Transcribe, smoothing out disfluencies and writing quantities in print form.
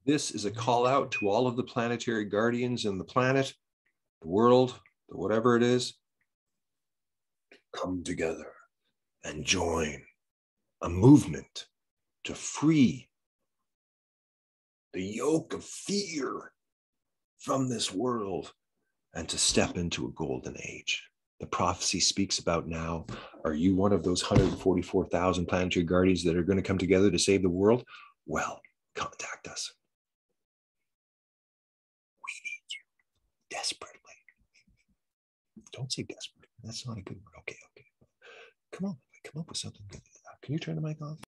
This is a call out to all of the planetary guardians in the planet, the world, whatever it is. Come together and join a movement to free the yoke of fear from this world and to step into a golden age. The prophecy speaks about now. Are you one of those 144,000 planetary guardians that are going to come together to save the world? Well, contact us. We need you desperately. Don't say desperate. That's not a good word. Okay. Come on, come up with something good. Can you turn the mic off?